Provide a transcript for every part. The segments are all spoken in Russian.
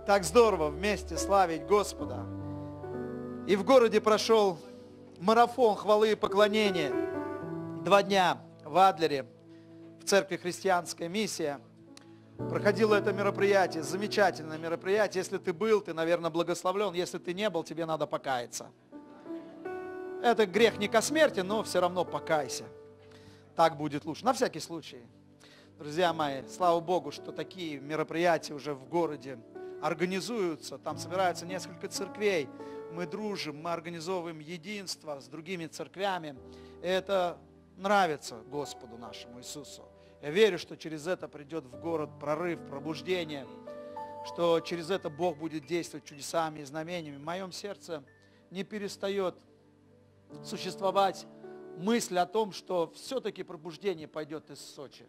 Так здорово вместе славить Господа. И в городе прошел марафон хвалы и поклонения. 2 дня в Адлере, в церкви «Христианская миссия». Проходило это мероприятие, замечательное мероприятие. Если ты был, ты, наверное, благословлен. Если ты не был, тебе надо покаяться. Это грех не ко смерти, но все равно покайся. Так будет лучше. На всякий случай. Друзья мои, слава Богу, что такие мероприятия уже в городе организуются. Там собираются несколько церквей. Мы дружим, мы организовываем единство с другими церквями. И это нравится Господу нашему Иисусу. Я верю, что через это придет в город прорыв, пробуждение, что через это Бог будет действовать чудесами и знамениями. В моем сердце не перестает существовать мысль о том, что все-таки пробуждение пойдет из Сочи.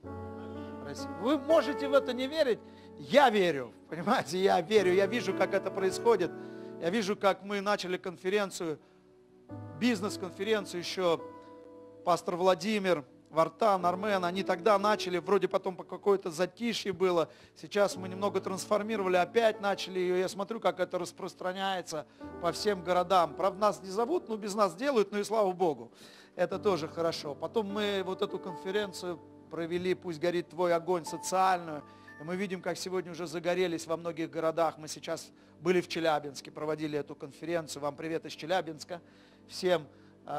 Вы можете в это не верить, я верю, понимаете, я верю, я вижу, как это происходит. Я вижу, как мы начали конференцию, бизнес-конференцию еще, пастор Владимир, Вартан, Армен, они тогда начали, вроде потом по какое-то затишье было, сейчас мы немного трансформировали, опять начали ее, я смотрю, как это распространяется по всем городам. Правда, нас не зовут, но без нас делают, но и слава Богу, это тоже хорошо. Потом мы вот эту конференцию провели «Пусть горит твой огонь» социальную, и мы видим, как сегодня уже загорелись во многих городах. Мы сейчас были в Челябинске, проводили эту конференцию. Вам привет из Челябинска всем.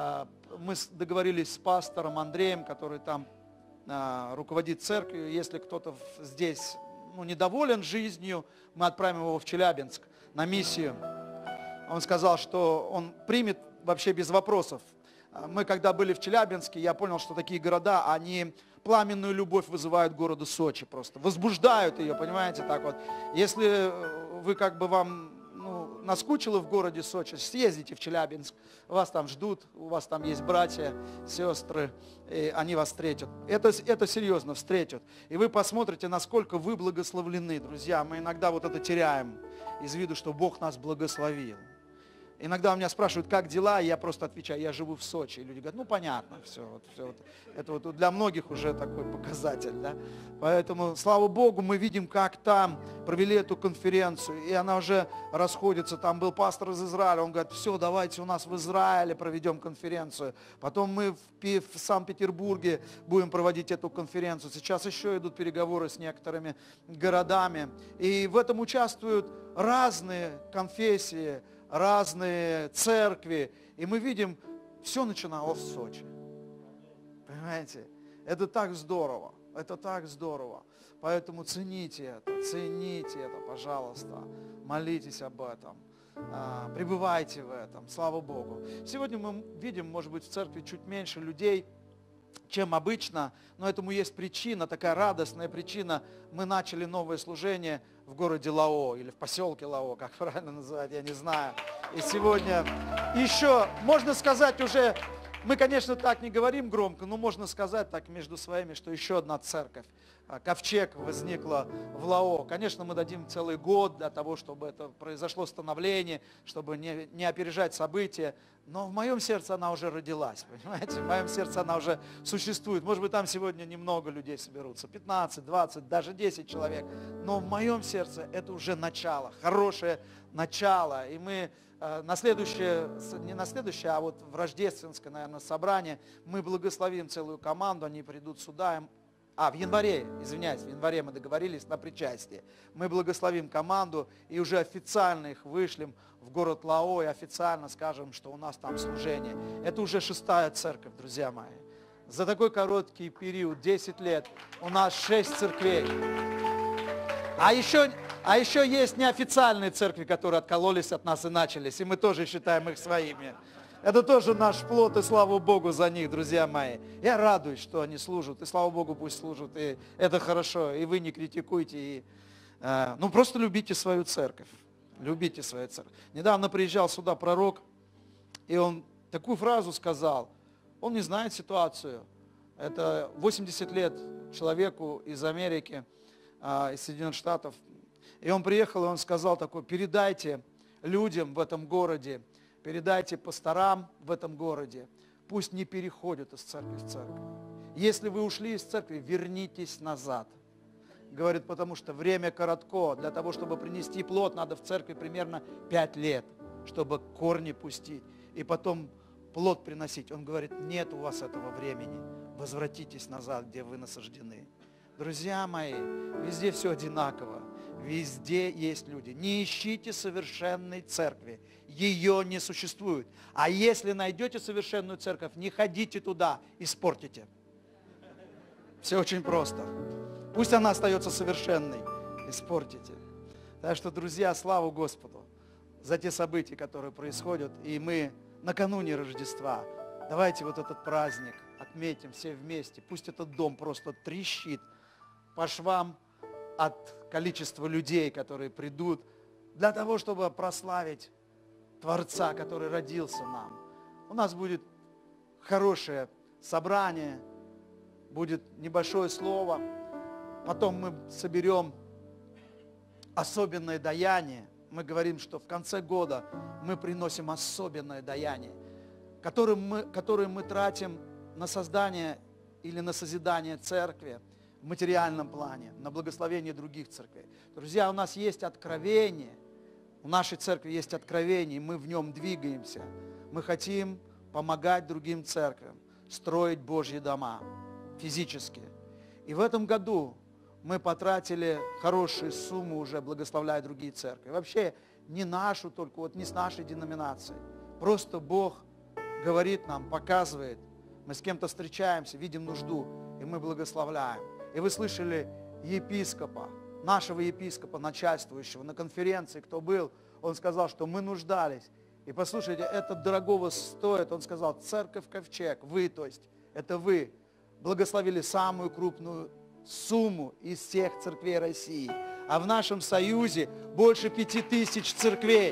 Мы договорились с пастором Андреем, который там руководит церковью. Если кто-то здесь недоволен жизнью, мы отправим его в Челябинск на миссию. Он сказал, что он примет вообще без вопросов. Мы когда были в Челябинске, я понял, что такие города, они пламенную любовь вызывают городу Сочи просто. Возбуждают ее, понимаете, так вот. Если вы как бы вам наскучило в городе Сочи, съездите в Челябинск, вас там ждут, у вас там есть братья, сестры, и они вас встретят. Это серьезно встретят. И вы посмотрите, насколько вы благословлены, друзья. Мы иногда вот это теряем из виду, что Бог нас благословил. Иногда у меня спрашивают, как дела, и я просто отвечаю, я живу в Сочи. И люди говорят, понятно, все. Это вот для многих уже такой показатель. Да? Поэтому, слава Богу, мы видим, как там провели эту конференцию, и она уже расходится. Там был пастор из Израиля, он говорит, все, давайте у нас в Израиле проведем конференцию. Потом мы в Санкт-Петербурге будем проводить эту конференцию. Сейчас еще идут переговоры с некоторыми городами. И в этом участвуют разные конфессии, разные церкви, и мы видим, все начиналось в Сочи. Понимаете? Это так здорово, Поэтому цените это, пожалуйста, молитесь об этом, пребывайте в этом, слава Богу. Сегодня мы видим, может быть, в церкви чуть меньше людей, чем обычно, но этому есть причина, такая радостная причина. Мы начали новое служение в городе Лао, или в поселке Лао, как правильно называть, я не знаю. И сегодня еще, можно сказать уже, мы, конечно, так не говорим громко, но можно сказать так между своими, что еще одна церковь, ковчег возникла в Лао. Конечно, мы дадим целый год для того, чтобы это произошло становление, чтобы не опережать события. Но в моем сердце она уже родилась, понимаете? В моем сердце она уже существует. Может быть, там сегодня немного людей соберутся, 15, 20, даже 10 человек. Но в моем сердце это уже начало, хорошее начало. И мы на следующее, не на следующее, а вот в рождественское, наверное, собрание, мы благословим целую команду, они придут сюда. В январе мы договорились на причастие. Мы благословим команду и уже официально их вышлем в город Лао и официально скажем, что у нас там служение. Это уже 6-я церковь, друзья мои. За такой короткий период, 10 лет, у нас 6 церквей. А еще есть неофициальные церкви, которые откололись от нас и начались, и мы тоже считаем их своими. Это тоже наш плод, и слава Богу за них, друзья мои. Я радуюсь, что они служат, и слава Богу пусть служат, и это хорошо, и вы не критикуйте, и, просто любите свою церковь, любите свою церковь. Недавно приезжал сюда пророк, и он такую фразу сказал, он не знает ситуацию, это 80 лет человеку из Америки, из Соединенных Штатов, и он приехал, и он сказал такое, передайте людям в этом городе, передайте пасторам в этом городе, пусть не переходят из церкви в церковь. Если вы ушли из церкви, вернитесь назад. Говорит, потому что время коротко. Для того, чтобы принести плод, надо в церкви примерно 5 лет, чтобы корни пустить и потом плод приносить. Он говорит, нет у вас этого времени. Возвратитесь назад, где вы насаждены. Друзья мои, везде все одинаково. Везде есть люди. Не ищите совершенной церкви. Ее не существует. А если найдете совершенную церковь, не ходите туда, испортите. Все очень просто. Пусть она остается совершенной. Испортите. Так что, друзья, слава Господу за те события, которые происходят. И мы накануне Рождества, давайте вот этот праздник отметим все вместе. Пусть этот дом просто трещит по швам от количества людей, которые придут для того, чтобы прославить Творца, который родился нам. У нас будет хорошее собрание, будет небольшое слово. Потом мы соберем особенное даяние. Мы говорим, что в конце года мы приносим особенное даяние, которое мы тратим на создание или на созидание церкви в материальном плане, на благословение других церквей. Друзья, у нас есть откровение, у нашей церкви есть откровение, и мы в нем двигаемся. Мы хотим помогать другим церквям строить Божьи дома физически. И в этом году мы потратили хорошую сумму уже, благословляя другие церкви. Вообще не нашу только, вот не с нашей деноминацией. Просто Бог говорит нам, показывает. Мы с кем-то встречаемся, видим нужду, и мы благословляем. И вы слышали епископа, нашего епископа, начальствующего на конференции, кто был, он сказал, что мы нуждались. И послушайте, это дорогого стоит. Он сказал, церковь Ковчег, вы, то есть, это вы, благословили самую крупную сумму из всех церквей России. А в нашем союзе больше 5000 церквей.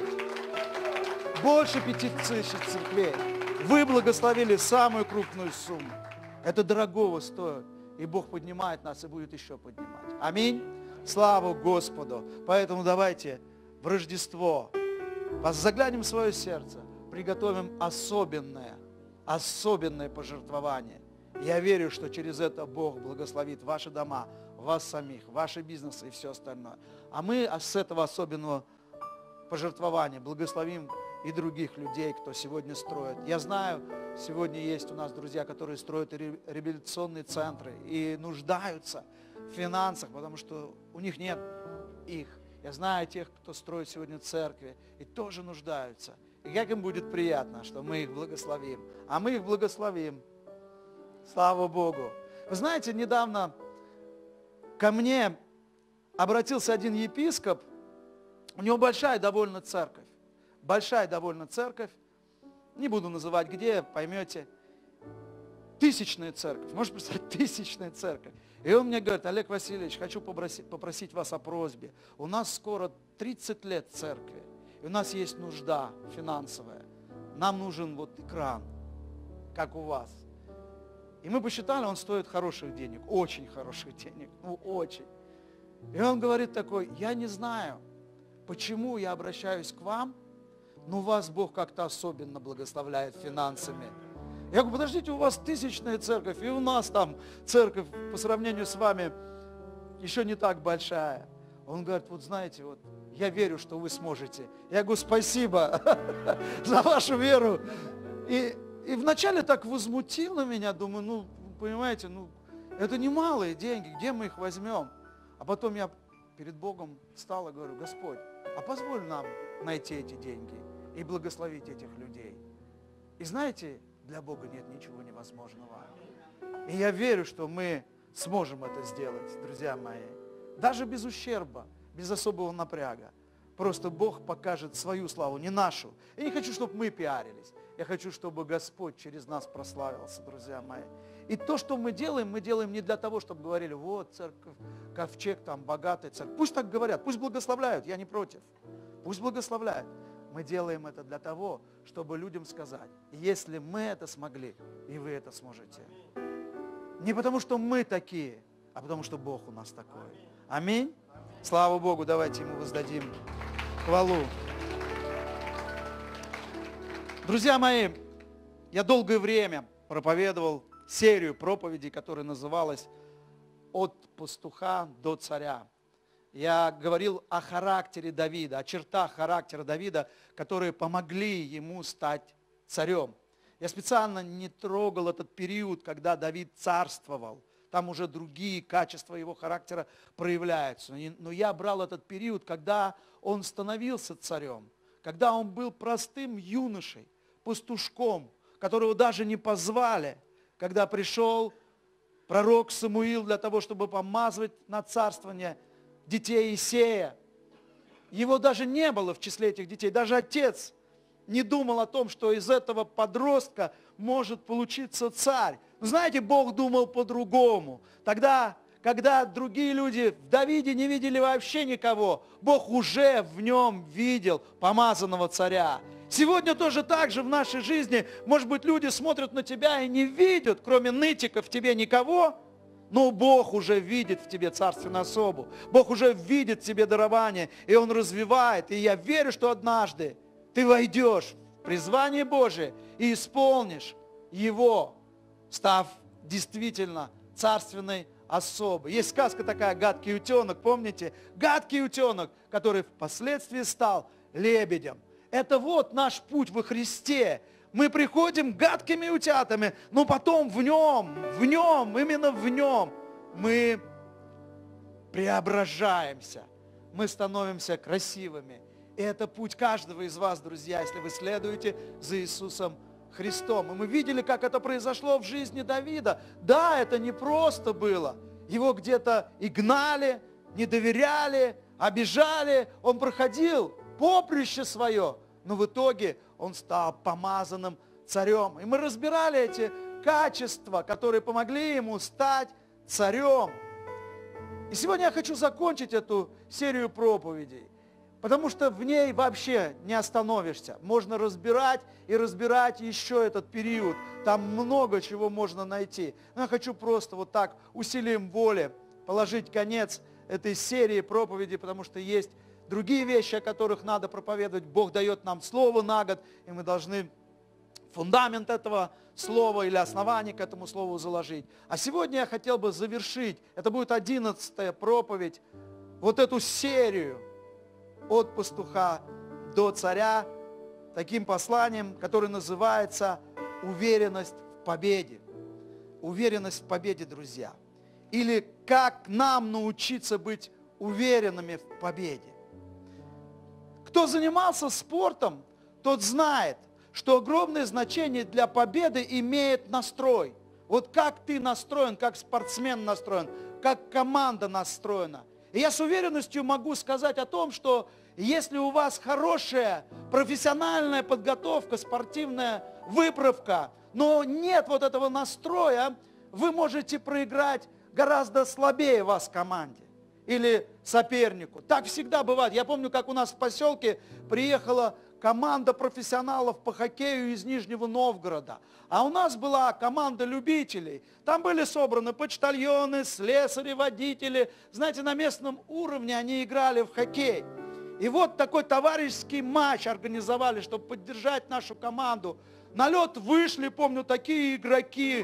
Больше 5000 церквей. Вы благословили самую крупную сумму. Это дорогого стоит. И Бог поднимает нас и будет еще поднимать. Аминь. Слава Господу. Поэтому давайте в Рождество заглянем в свое сердце, приготовим особенное пожертвование. Я верю, что через это Бог благословит ваши дома, вас самих, ваши бизнесы и все остальное. А мы с этого особенного пожертвования благословим и других людей, кто сегодня строит. Я знаю, сегодня есть у нас друзья, которые строят реабилитационные центры и нуждаются в финансах, потому что у них нет их. Я знаю тех, кто строит сегодня церкви и тоже нуждаются. И как им будет приятно, что мы их благословим. А мы их благословим. Слава Богу. Вы знаете, недавно ко мне обратился один епископ, у него большая довольно церковь. Большая довольно церковь. Не буду называть где, поймете. Тысячная церковь. Можете представить, тысячная церковь. И он мне говорит, Олег Васильевич, хочу попросить вас о просьбе. У нас скоро 30 лет церкви. И у нас есть нужда финансовая. Нам нужен вот экран, как у вас. И мы посчитали, он стоит хороших денег, очень хороших денег, ну очень. И он говорит такой, я не знаю, почему я обращаюсь к вам, но вас Бог как-то особенно благословляет финансами. Я говорю, подождите, у вас тысячная церковь, и у нас там церковь по сравнению с вами еще не так большая. Он говорит, вот знаете, вот я верю, что вы сможете. Я говорю, спасибо за вашу веру. И вначале так возмутило меня, думаю, ну, понимаете, ну, это немалые деньги, где мы их возьмем? А потом я перед Богом встал и говорю, Господь, а позволь нам найти эти деньги и благословить этих людей. И знаете, для Бога нет ничего невозможного. И я верю, что мы сможем это сделать, друзья мои. Даже без ущерба, без особого напряга. Просто Бог покажет свою славу, не нашу. Я не хочу, чтобы мы пиарились. Я хочу, чтобы Господь через нас прославился, друзья мои. И то, что мы делаем не для того, чтобы говорили, вот церковь, Ковчег, там богатая церковь. Пусть так говорят, пусть благословляют, я не против. Пусть благословляют. Мы делаем это для того, чтобы людям сказать, если мы это смогли, и вы это сможете. Не потому, что мы такие, а потому, что Бог у нас такой. Аминь. Слава Богу, давайте Ему воздадим хвалу. Друзья мои, я долгое время проповедовал серию проповедей, которая называлась от пастуха до царя. Я говорил о характере Давида, о чертах характера Давида, которые помогли ему стать царем. Я специально не трогал этот период, когда Давид царствовал. Там уже другие качества его характера проявляются. Но я брал этот период, когда он становился царем, когда он был простым юношей, пастушком, которого даже не позвали, когда пришел пророк Самуил для того, чтобы помазывать на царствование детей Иисея. Его даже не было в числе этих детей. Даже отец не думал о том, что из этого подростка может получиться царь. Но знаете, Бог думал по-другому. Тогда, когда другие люди в Давиде не видели вообще никого, Бог уже в нем видел помазанного царя. Сегодня тоже так же в нашей жизни, может быть, люди смотрят на тебя и не видят, кроме нытиков, в тебе никого, но Бог уже видит в тебе царственную особу. Бог уже видит в тебе дарование, и Он развивает. И я верю, что однажды ты войдешь в призвание Божие и исполнишь его, став действительно царственной особой. Есть сказка такая «Гадкий утенок», помните? Гадкий утенок, который впоследствии стал лебедем. Это вот наш путь во Христе. Мы приходим гадкими утятами, но потом в нем, именно в нем мы преображаемся. Мы становимся красивыми. И это путь каждого из вас, друзья, если вы следуете за Иисусом Христом. И мы видели, как это произошло в жизни Давида. Да, это не просто было. Его где-то и гнали, не доверяли, обижали. Он проходил поприще свое, но в итоге он стал помазанным царем. И мы разбирали эти качества, которые помогли ему стать царем. И сегодня я хочу закончить эту серию проповедей, потому что в ней вообще не остановишься. Можно разбирать и разбирать еще этот период. Там много чего можно найти. Но я хочу просто вот так усилием воли положить конец этой серии проповедей, потому что есть другие вещи, о которых надо проповедовать. Бог дает нам слово на год, и мы должны фундамент этого слова или основание к этому слову заложить. А сегодня я хотел бы завершить, это будет 11-я проповедь, вот эту серию от пастуха до царя, таким посланием, которое называется «Уверенность в победе». Уверенность в победе, друзья. Или как нам научиться быть уверенными в победе. Кто занимался спортом, тот знает, что огромное значение для победы имеет настрой. Вот как ты настроен, как спортсмен настроен, как команда настроена. И я с уверенностью могу сказать о том, что если у вас хорошая профессиональная подготовка, спортивная выправка, но нет вот этого настроя, вы можете проиграть гораздо слабее вас команде или сопернику. Так всегда бывает. Я помню, как у нас в поселке приехала команда профессионалов по хоккею из Нижнего Новгорода. А у нас была команда любителей. Там были собраны почтальоны, слесари, водители. Знаете, на местном уровне они играли в хоккей. И вот такой товарищеский матч организовали, чтобы поддержать нашу команду. На лед вышли, помню, такие игроки,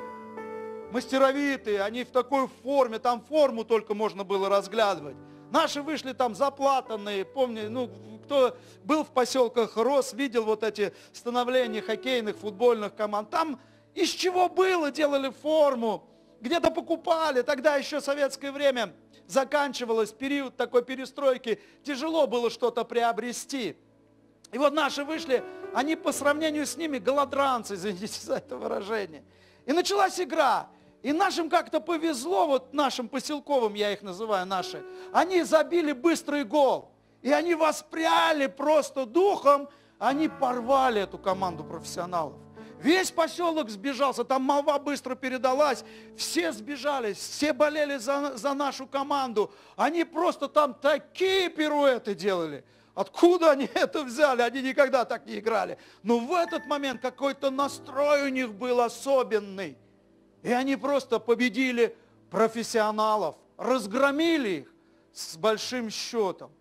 мастеровитые, они в такой форме, там форму только можно было разглядывать. Наши вышли там заплатанные, помню, кто был в поселках, рос, видел вот эти становления хоккейных, футбольных команд. Там из чего было, делали форму, где-то покупали, тогда еще советское время заканчивалось, период такой перестройки, тяжело было что-то приобрести. И вот наши вышли, они по сравнению с ними голодранцы, извините за это выражение. И началась игра. И нашим как-то повезло, вот нашим поселковым, я их называю наши, они забили быстрый гол. И они воспряли просто духом, они порвали эту команду профессионалов. Весь поселок сбежался, там молва быстро передалась, все сбежались, все болели за нашу команду. Они просто там такие пируэты делали. Откуда они это взяли? Они никогда так не играли. Но в этот момент какой-то настрой у них был особенный. И они просто победили профессионалов, разгромили их с большим счетом.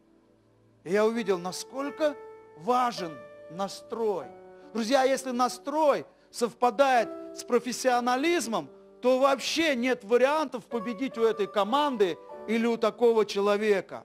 И я увидел, насколько важен настрой. Друзья, если настрой совпадает с профессионализмом, то вообще нет вариантов победить у этой команды или у такого человека.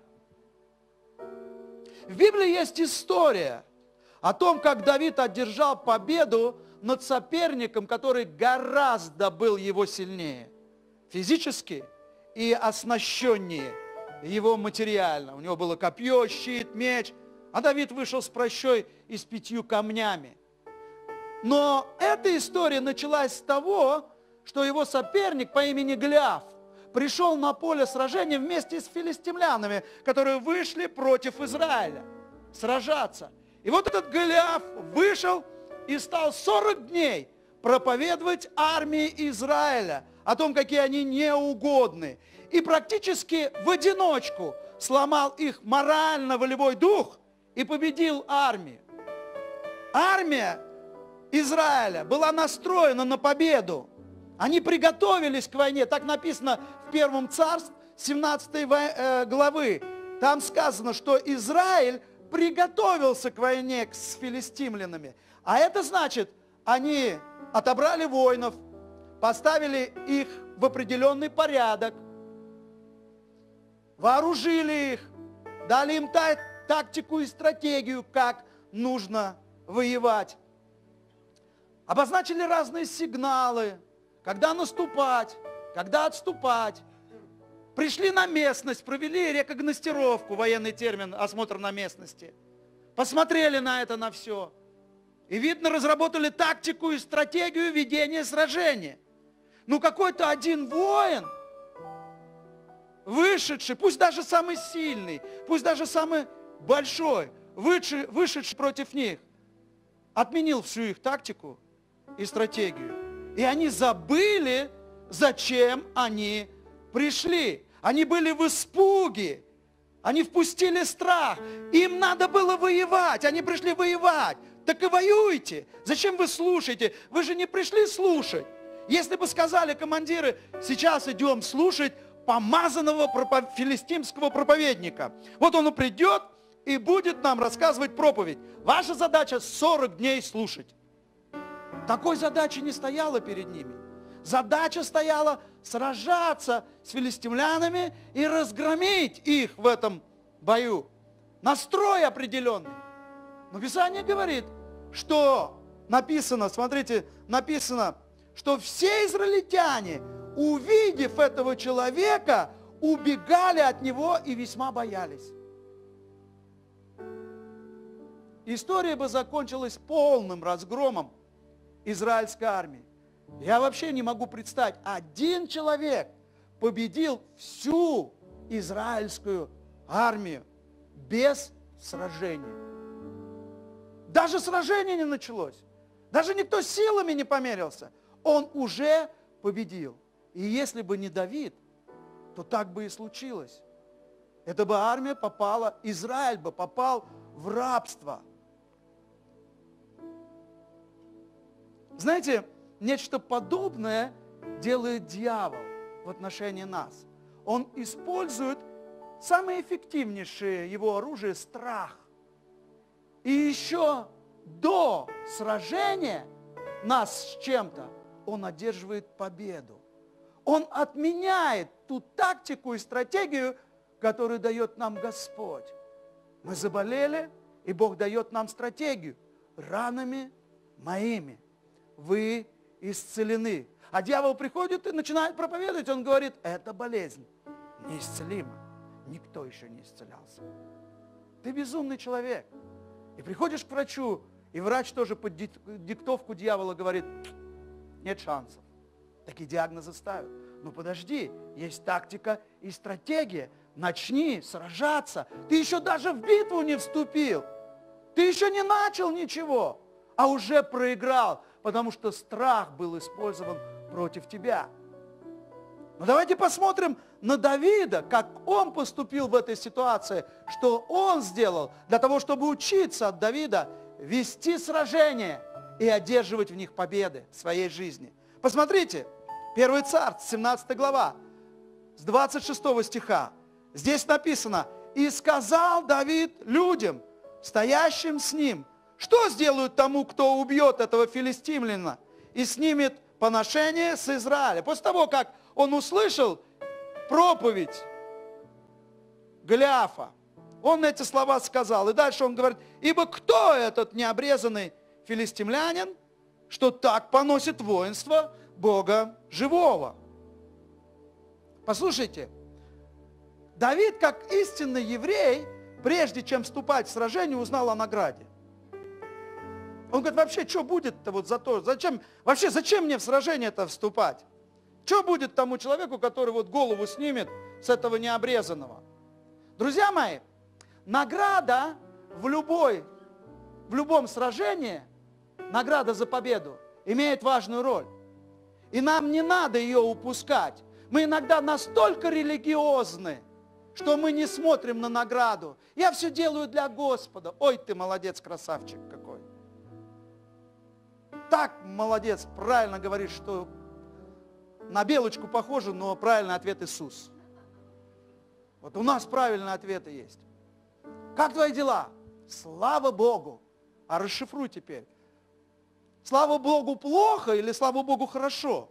В Библии есть история о том, как Давид одержал победу над соперником, который гораздо был его сильнее физически и оснащеннее его материально. У него было копье, щит, меч, а Давид вышел с прощой и с 5 камнями. Но эта история началась с того, что его соперник по имени Голиаф пришел на поле сражения вместе с филистимлянами, которые вышли против Израиля сражаться. И вот этот Голиаф вышел и стал 40 дней проповедовать армии Израиля о том, какие они неугодны. И практически в одиночку сломал их морально-волевой дух и победил армию. Армия Израиля была настроена на победу. Они приготовились к войне. Так написано в 1 Царств 17 главы. Там сказано, что Израиль приготовился к войне с филистимлянами. А это значит, они отобрали воинов, поставили их в определенный порядок, вооружили их, дали им тактику и стратегию, как нужно воевать. Обозначили разные сигналы, когда наступать, когда отступать. Пришли на местность, провели рекогностировку, военный термин, осмотр на местности. Посмотрели на это, на все. И, видно, разработали тактику и стратегию ведения сражения. Ну, какой-то один воин, вышедший, пусть даже самый сильный, пусть даже самый большой, вышедший против них, отменил всю их тактику и стратегию. И они забыли, зачем они пришли. Они были в испуге. Они впустили страх. Им надо было воевать. Они пришли воевать. Так и воюйте. Зачем вы слушаете? Вы же не пришли слушать. Если бы сказали командиры, сейчас идем слушать помазанного филистимского проповедника. Вот он придет и будет нам рассказывать проповедь. Ваша задача 40 дней слушать. Такой задачи не стояла перед ними. Задача стояла сражаться с филистимлянами и разгромить их в этом бою. Настрой определенный. Но Писание говорит, что написано, смотрите, написано, что все израильтяне, увидев этого человека, убегали от него и весьма боялись. История бы закончилась полным разгромом израильской армии. Я вообще не могу представить, один человек победил всю израильскую армию без сражения. Даже сражение не началось. Даже никто силами не померился. Он уже победил. И если бы не Давид, то так бы и случилось. Эта бы армия попала, Израиль бы попал в рабство. Знаете, нечто подобное делает дьявол в отношении нас. Он использует самое эффективнейшее его оружие – страх. И еще до сражения нас с чем-то он одерживает победу. Он отменяет ту тактику и стратегию, которую дает нам Господь. Мы заболели, и Бог дает нам стратегию. Ранами моими вы исцелены. А дьявол приходит и начинает проповедовать. Он говорит, эта болезнь неисцелима. Никто еще не исцелялся. Ты безумный человек. И приходишь к врачу, и врач тоже под диктовку дьявола говорит, нет шансов. Такие диагнозы ставят. Ну подожди, есть тактика и стратегия. Начни сражаться. Ты еще даже в битву не вступил. Ты еще не начал ничего, а уже проиграл, потому что страх был использован против тебя. Но давайте посмотрим на Давида, как он поступил в этой ситуации, что он сделал для того, чтобы учиться от Давида вести сражения и одерживать в них победы в своей жизни. Посмотрите, 1 Царств, 17 глава, с 26 стиха. Здесь написано, «И сказал Давид людям, стоящим с ним, что сделают тому, кто убьет этого филистимляна и снимет поношение с Израиля. После того, как он услышал проповедь Голиафа, он эти слова сказал. И дальше он говорит: ибо кто этот необрезанный филистимлянин, что так поносит воинство Бога живого? Послушайте, Давид, как истинный еврей, прежде чем вступать в сражение, узнал о награде. Он говорит: вообще, что будет-то вот за то? Зачем мне в сражение-то вступать? Что будет тому человеку, который вот голову снимет с этого необрезанного? Друзья мои, награда в любом сражении, награда за победу, имеет важную роль. И нам не надо ее упускать. Мы иногда настолько религиозны, что мы не смотрим на награду. Я все делаю для Господа. Ой, ты молодец, красавчик какой. Так молодец, правильно говоришь, что на белочку похоже, но правильный ответ Иисус. Вот у нас правильные ответы есть. Как твои дела? Слава Богу. А расшифруй теперь. Слава Богу плохо или слава Богу хорошо?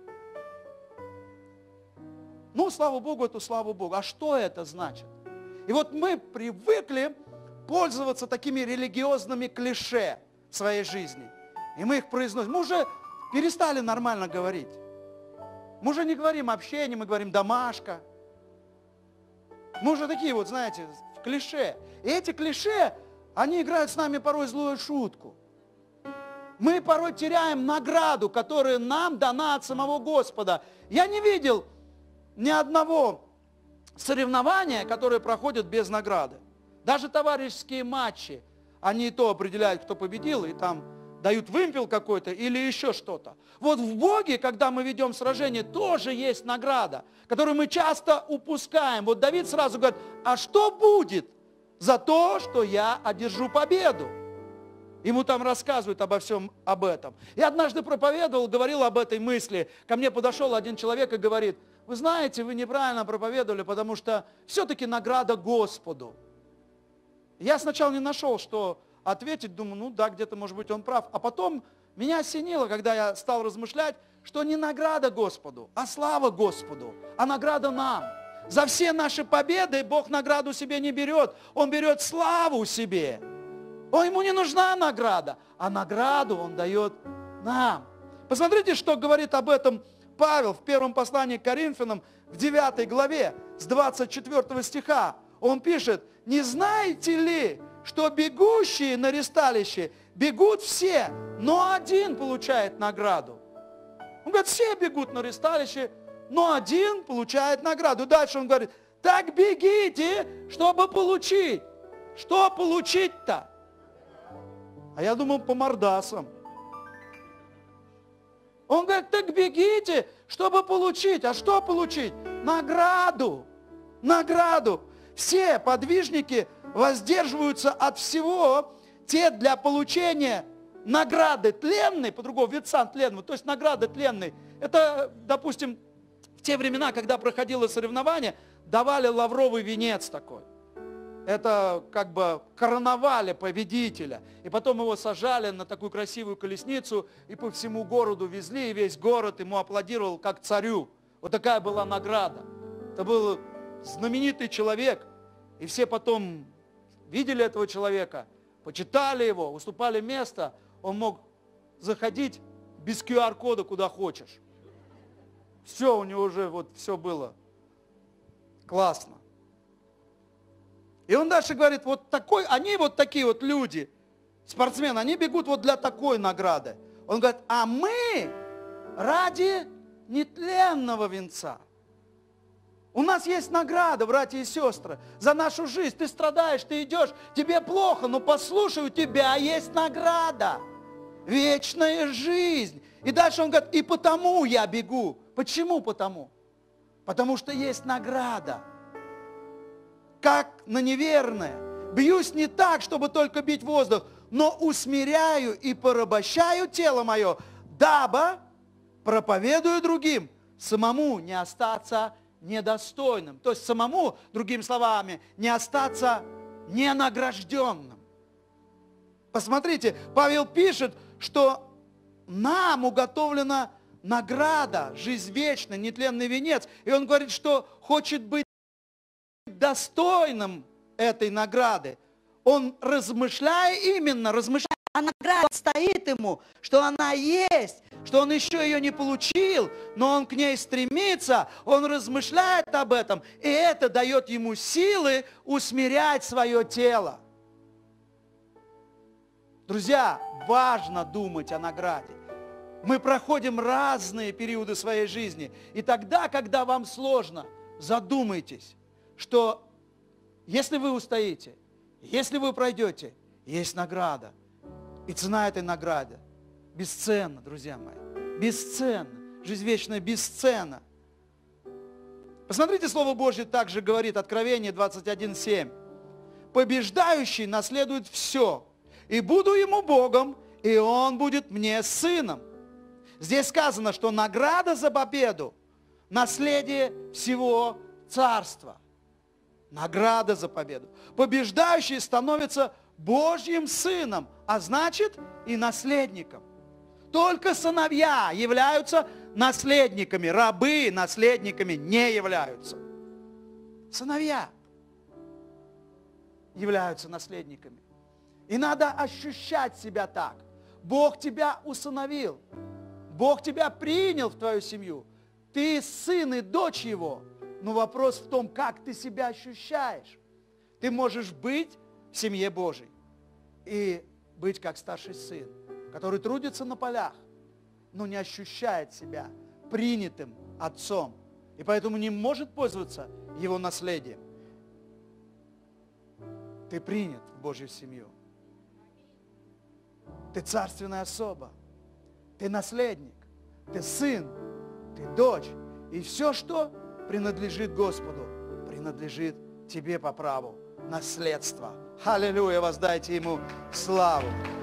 Ну, слава Богу, это слава Богу. А что это значит? И вот мы привыкли пользоваться такими религиозными клише в своей жизни. И мы их произносим. Мы уже перестали нормально говорить. Мы уже не говорим общение, мы говорим домашка. Мы уже такие вот, знаете, в клише. И эти клише, они играют с нами порой злую шутку. Мы порой теряем награду, которая нам дана от самого Господа. Я не видел ни одного соревнования, которое проходит без награды. Даже товарищеские матчи, они и то определяют, кто победил, и там дают вымпел какой-то или еще что-то. Вот в Боге, когда мы ведем сражение, тоже есть награда, которую мы часто упускаем. Вот Давид сразу говорит: а что будет за то, что я одержу победу? Ему там рассказывают обо всем об этом. Я однажды проповедовал, говорил об этой мысли. Ко мне подошел один человек и говорит: вы знаете, вы неправильно проповедовали, потому что все-таки награда Господу. Я сначала не нашел, что ответить, думаю, ну да, где-то, может быть, он прав. А потом меня осенило, когда я стал размышлять, что не награда Господу, а слава Господу, а награда нам. За все наши победы Бог награду себе не берет, Он берет славу себе. Ему не нужна награда, а награду Он дает нам. Посмотрите, что говорит об этом Павел в первом послании к Коринфянам, в 9 главе, с 24 стиха. Он пишет: не знаете ли, что бегущие на ристалище бегут все, но один получает награду? Он говорит, все бегут на ристалище, но один получает награду. Дальше он говорит: так бегите, чтобы получить. Что получить-то? А я думал, по мордасам. Он говорит, так бегите, чтобы получить. А что получить? Награду. Награду. Все подвижники воздерживаются от всего, те для получения награды тленной, по-другому, ветсан тленного, то есть награды тленной. Это, допустим, в те времена, когда проходило соревнование, давали лавровый венец такой. Это как бы короновали победителя. И потом его сажали на такую красивую колесницу и по всему городу везли, и весь город ему аплодировал как царю. Вот такая была награда. Это был знаменитый человек. И все потом видели этого человека, почитали его, уступали место. Он мог заходить без QR-кода куда хочешь. Все, у него уже вот все было классно. И он дальше говорит, вот такой, они вот такие вот люди, спортсмены, они бегут вот для такой награды. Он говорит, а мы ради нетленного венца. У нас есть награда, братья и сестры, за нашу жизнь. Ты страдаешь, ты идешь, тебе плохо, но послушай, у тебя есть награда. Вечная жизнь. И дальше он говорит, и потому я бегу. Почему потому? Потому что есть награда. Как на неверное. Бьюсь не так, чтобы только бить воздух, но усмиряю и порабощаю тело мое, дабы, проповедую другим, самому не остаться недостойным. То есть самому, другими словами, не остаться ненагражденным. Посмотрите, Павел пишет, что нам уготовлена награда, жизнь вечная, нетленный венец. И он говорит, что хочет быть достойным этой награды. Он, размышляя, о награде, стоит ему, что она есть, что он еще ее не получил, но он к ней стремится, он размышляет об этом, и это дает ему силы усмирять свое тело. Друзья, важно думать о награде. Мы проходим разные периоды своей жизни, и тогда, когда вам сложно, задумайтесь, что если вы устоите, если вы пройдете, есть награда. И цена этой награды бесценна, друзья мои. Бесценна. Жизнь вечная бесценна. Посмотрите, Слово Божье также говорит, Откровение 21:7. Побеждающий наследует все, и буду ему Богом, и он будет мне сыном. Здесь сказано, что награда за победу, наследие всего царства. Награда за победу. Побеждающий становится Божьим сыном, а значит и наследником. Только сыновья являются наследниками, рабы наследниками не являются. Сыновья являются наследниками. И надо ощущать себя так. Бог тебя усыновил. Бог тебя принял в твою семью. Ты сын и дочь Его. Но вопрос в том, как ты себя ощущаешь. Ты можешь быть в семье Божьей и быть как старший сын, который трудится на полях, но не ощущает себя принятым отцом. И поэтому не может пользоваться его наследием. Ты принят в Божью семью. Ты царственная особа. Ты наследник. Ты сын. Ты дочь. И все, что принадлежит Господу, принадлежит тебе по праву. Наследство. Аллилуйя, воздайте Ему славу.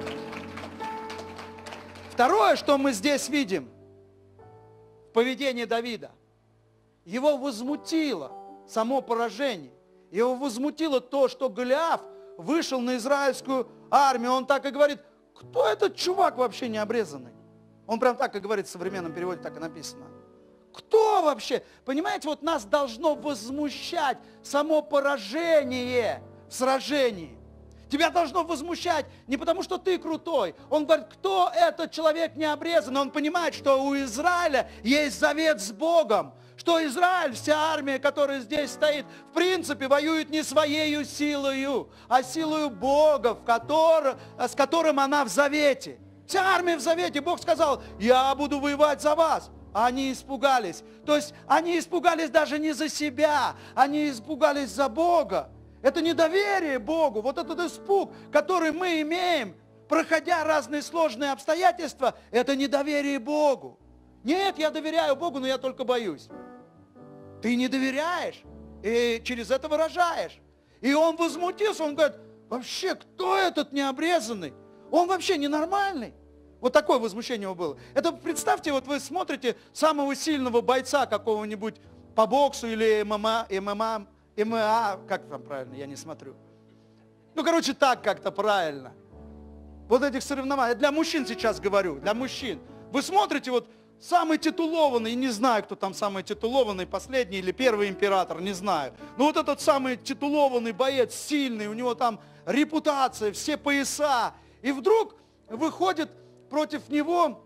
Второе, что мы здесь видим в поведении Давида. Его возмутило само поражение. Его возмутило то, что Голиаф вышел на израильскую армию. Он так и говорит, кто этот чувак вообще не обрезанный? Он прям так и говорит, в современном переводе так и написано. Кто вообще? Понимаете, вот нас должно возмущать само поражение в сражении. Тебя должно возмущать не потому, что ты крутой. Он говорит, кто этот человек необрезанный? Он понимает, что у Израиля есть завет с Богом. Что Израиль, вся армия, которая здесь стоит, в принципе, воюет не своей силою, а силою Бога, с которым она в завете. Вся армия в завете. Бог сказал, я буду воевать за вас. А они испугались. То есть они испугались даже не за себя, они испугались за Бога. Это недоверие Богу, вот этот испуг, который мы имеем, проходя разные сложные обстоятельства, это недоверие Богу. Нет, я доверяю Богу, но я только боюсь. Ты не доверяешь и через это выражаешь. И он возмутился, он говорит, вообще, кто этот необрезанный? Он вообще ненормальный. Вот такое возмущение у него было. Это представьте, вот вы смотрите самого сильного бойца какого-нибудь по боксу или ММА, как там правильно, я не смотрю. Ну, короче, так как-то правильно. Вот этих соревнований. Я для мужчин сейчас говорю, для мужчин. Вы смотрите, вот самый титулованный, не знаю, кто там самый титулованный, последний или первый император, не знаю. Но вот этот самый титулованный боец, сильный, у него там репутация, все пояса. И вдруг выходит против него,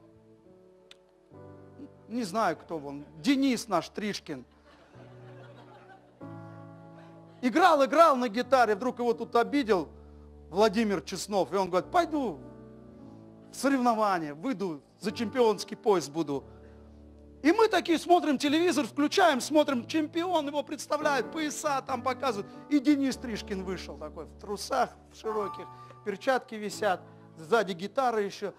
не знаю, кто он, Денис наш Тришкин. Играл на гитаре, вдруг его тут обидел Владимир Чеснов. И он говорит, пойду в соревнования, выйду, за чемпионский пояс буду. И мы такие смотрим телевизор, включаем, смотрим, чемпион, его представляют, пояса там показывают. И Денис Тришкин вышел такой, в трусах, в широких, перчатки висят, сзади гитара еще.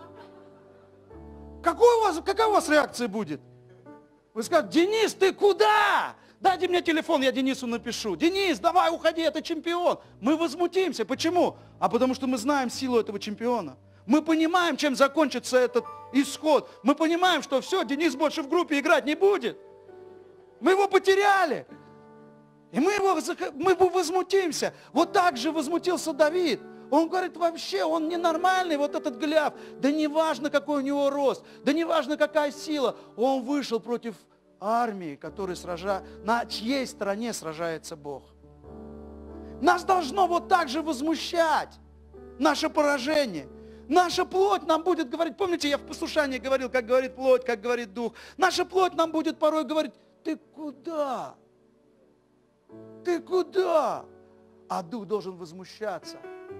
Какая у вас реакция будет? Вы скажете, Денис, ты куда? Дайте мне телефон, я Денису напишу. Денис, давай уходи, это чемпион. Мы возмутимся. Почему? А потому что мы знаем силу этого чемпиона. Мы понимаем, чем закончится этот исход. Мы понимаем, что все, Денис больше в группе играть не будет. Мы его потеряли. И мы возмутимся. Вот так же возмутился Давид. Он говорит, вообще, он ненормальный, вот этот Голиаф. Да не важно, какой у него рост, да не важно, какая сила. Он вышел против армии, на чьей стороне сражается Бог. Нас должно вот так же возмущать наше поражение. Наша плоть нам будет говорить, помните, я в послушании говорил, как говорит плоть, как говорит дух. Наша плоть нам будет порой говорить, ты куда? Ты куда? А дух должен возмущаться.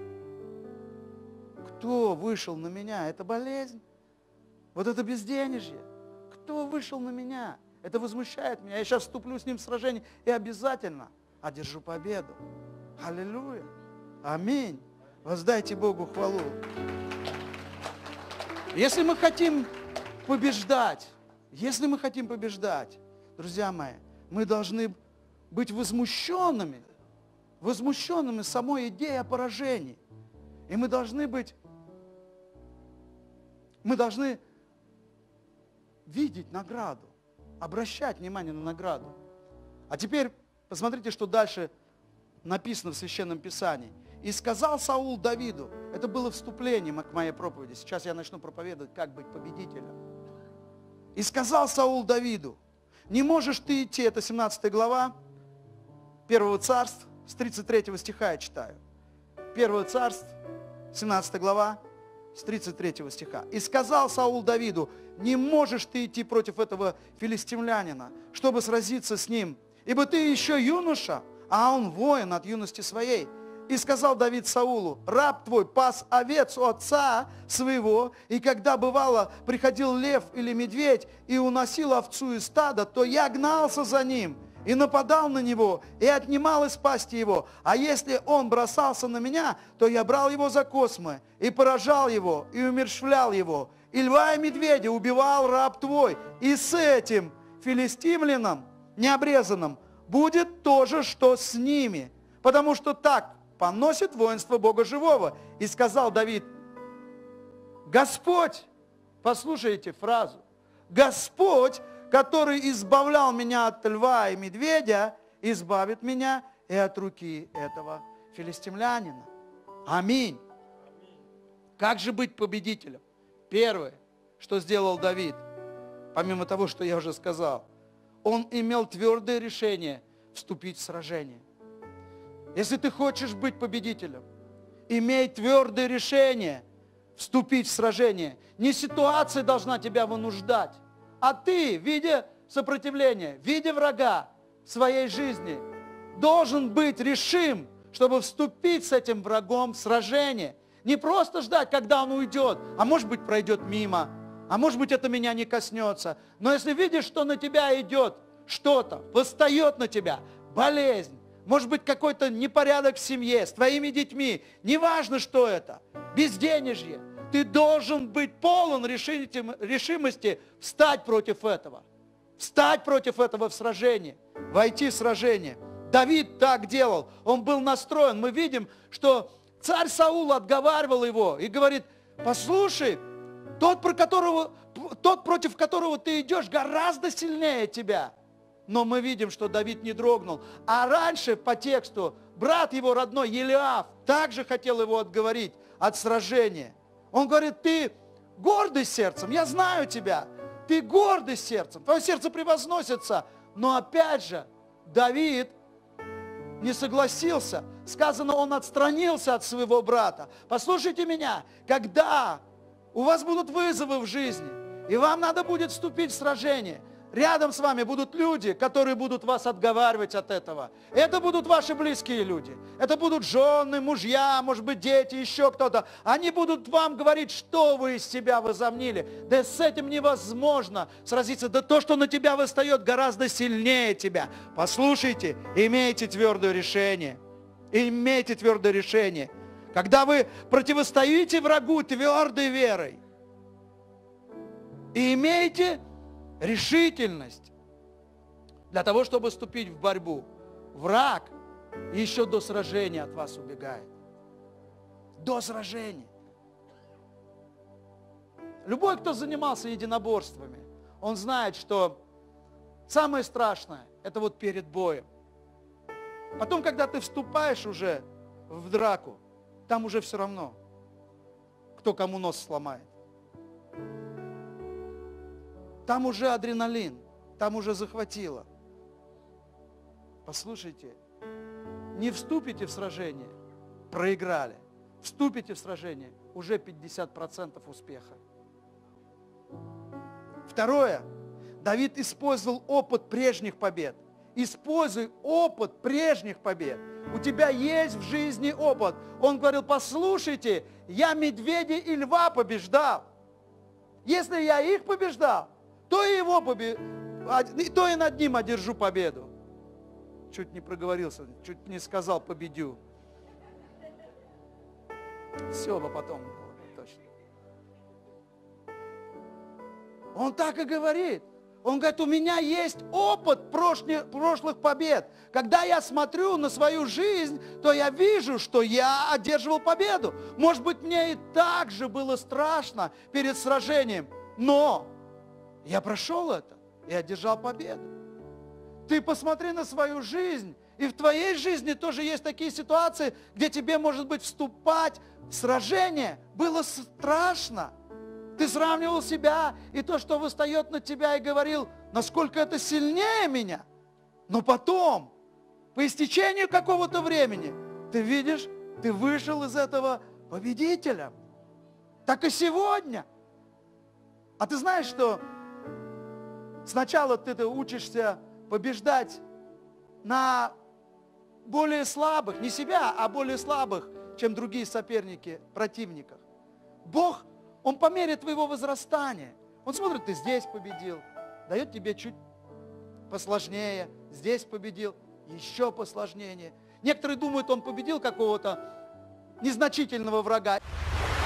Кто вышел на меня? Это болезнь? Вот это безденежье? Кто вышел на меня? Это возмущает меня. Я сейчас вступлю с ним в сражение и обязательно одержу победу. Аллилуйя. Аминь. Воздайте Богу хвалу. Если мы хотим побеждать, друзья мои, мы должны быть возмущенными самой идеей о поражении. И мы должны видеть награду, обращать внимание на награду. А теперь посмотрите, что дальше написано в Священном Писании. «И сказал Саул Давиду», это было вступлением к моей проповеди, сейчас я начну проповедовать, как быть победителем. «И сказал Саул Давиду, не можешь ты идти», это 17 глава 1 Царств, с 33 стиха я читаю. 1 Царств, 17 глава, с 33 стиха. «И сказал Саул Давиду, не можешь ты идти против этого филистимлянина, чтобы сразиться с ним, ибо ты еще юноша, а он воин от юности своей. И сказал Давид Саулу, раб твой пас овец у отца своего, и когда бывало приходил лев или медведь и уносил овцу из стада, то я гнался за ним и нападал на него, и отнимал из пасти его. А если он бросался на меня, то я брал его за космы, и поражал его, и умерщвлял его. И льва и медведя убивал раб твой, и с этим филистимлянином необрезанным будет то же, что с ними, потому что так поносит воинство Бога живого». И сказал Давид, Господь, послушайте фразу, Господь, который избавлял меня от льва и медведя, избавит меня и от руки этого филистимлянина. Аминь. Как же быть победителем? Первое, что сделал Давид, помимо того, что я уже сказал, он имел твердое решение вступить в сражение. Если ты хочешь быть победителем, имей твердое решение вступить в сражение. Не ситуация должна тебя вынуждать, а ты, видя сопротивление, видя врага в своей жизни, должен быть решим, чтобы вступить с этим врагом в сражение. Не просто ждать, когда он уйдет, а может быть пройдет мимо, а может быть это меня не коснется. Но если видишь, что на тебя идет что-то, восстает на тебя, болезнь, может быть какой-то непорядок в семье, с твоими детьми, неважно, что это, безденежье, ты должен быть полон решимости встать против этого. Встать против этого в сражении, войти в сражение. Давид так делал, он был настроен. Мы видим, что царь Саул отговаривал его и говорит, послушай, тот, против которого ты идешь, гораздо сильнее тебя. Но мы видим, что Давид не дрогнул. А раньше по тексту брат его родной Елиаф также хотел его отговорить от сражения. Он говорит, ты гордый сердцем, я знаю тебя, ты гордый сердцем, твое сердце превозносится. Но опять же, Давид не согласился. Сказано, он отстранился от своего брата. Послушайте меня, когда у вас будут вызовы в жизни, и вам надо будет вступить в сражение, рядом с вами будут люди, которые будут вас отговаривать от этого. Это будут ваши близкие люди. Это будут жены, мужья, может быть, дети, еще кто-то. Они будут вам говорить, что вы из себя возомнили. Да с этим невозможно сразиться. Да то, что на тебя восстает, гораздо сильнее тебя. Послушайте, имейте твердое решение. Имейте твердое решение. Когда вы противостоите врагу твердой верой, и имейте решительность для того, чтобы вступить в борьбу. Враг еще до сражения от вас убегает. До сражения. Любой, кто занимался единоборствами, он знает, что самое страшное, это вот перед боем. Потом, когда ты вступаешь уже в драку, там уже все равно, кто кому нос сломает. Там уже адреналин, там уже захватило. Послушайте, не вступите в сражение, проиграли. Вступите в сражение, уже 50% успеха. Второе. Давид использовал опыт прежних побед. Используй опыт прежних побед. У тебя есть в жизни опыт. Он говорил, послушайте, я медведя и льва побеждал. Если я их побеждал, то и то и над ним одержу победу. Чуть не проговорился, чуть не сказал победю. Все бы потом было, точно. Он так и говорит. Он говорит, у меня есть опыт прошлых побед. Когда я смотрю на свою жизнь, то я вижу, что я одерживал победу. Может быть, мне и так же было страшно перед сражением, но я прошел это и одержал победу. Ты посмотри на свою жизнь, и в твоей жизни тоже есть такие ситуации, где тебе, может быть, вступать в сражение было страшно. Ты сравнивал себя и то, что восстает на тебя, и говорил, насколько это сильнее меня. Но потом, по истечению какого-то времени, ты видишь, ты вышел из этого победителем. Так и сегодня. А ты знаешь, что сначала ты учишься побеждать на более слабых, не себя, а более слабых, чем другие соперники, противниках. Бог, Он по мере твоего возрастания, Он смотрит, ты здесь победил, дает тебе чуть посложнее, здесь победил, еще посложнее. Некоторые думают, Он победил какого-то незначительного врага.